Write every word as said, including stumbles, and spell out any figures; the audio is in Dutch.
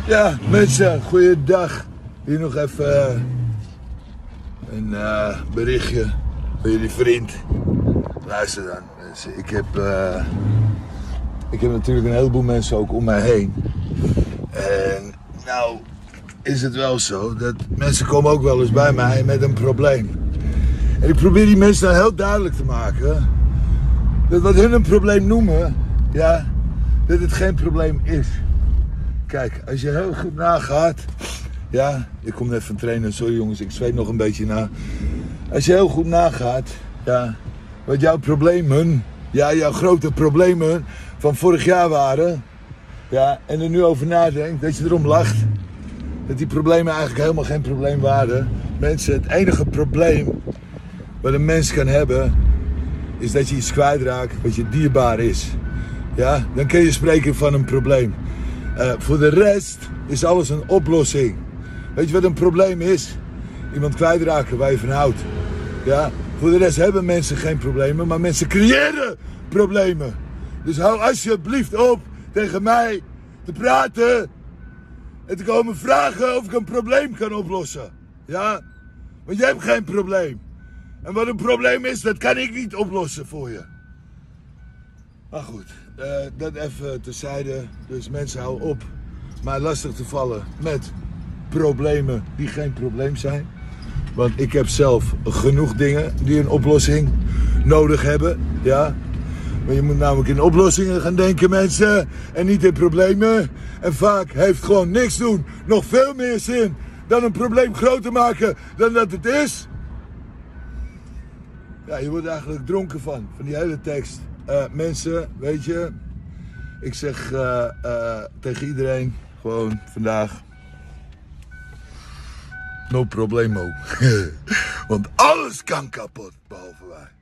Ja, mensen, goeiedag. Hier nog even uh, een uh, berichtje van jullie vriend. Luister dan, mensen. Ik heb, uh, ik heb natuurlijk een heleboel mensen ook om mij heen. En nou is het wel zo dat mensen komen ook wel eens bij mij met een probleem. En ik probeer die mensen dan heel duidelijk te maken dat wat hun een probleem noemen, ja, dat het geen probleem is. Kijk, als je heel goed nagaat, ja, ik kom net van trainen, sorry jongens, ik zweet nog een beetje na. Als je heel goed nagaat, ja, wat jouw problemen, ja, jouw grote problemen van vorig jaar waren, ja, en er nu over nadenkt, dat je erom lacht, dat die problemen eigenlijk helemaal geen probleem waren. Mensen, het enige probleem wat een mens kan hebben, is dat je iets kwijtraakt wat je dierbaar is. Ja, dan kun je spreken van een probleem. Uh, voor de rest is alles een oplossing. Weet je wat een probleem is? Iemand kwijtraken waar je van houdt. Ja, voor de rest hebben mensen geen problemen, maar mensen creëren problemen. Dus hou alsjeblieft op tegen mij te praten en te komen vragen of ik een probleem kan oplossen. Ja, want jij hebt geen probleem. En wat een probleem is, dat kan ik niet oplossen voor je. Maar goed, uh, dat even terzijde. Dus mensen houden op mij lastig te vallen met problemen die geen probleem zijn. Want ik heb zelf genoeg dingen die een oplossing nodig hebben. Ja? Maar je moet namelijk in oplossingen gaan denken, mensen. En niet in problemen. En vaak heeft gewoon niks doen nog veel meer zin dan een probleem groter maken dan dat het is. Ja, je wordt eigenlijk dronken van, van die hele tekst. Uh, mensen, weet je, ik zeg uh, uh, tegen iedereen gewoon vandaag, no problemo. Want alles kan kapot, behalve wij.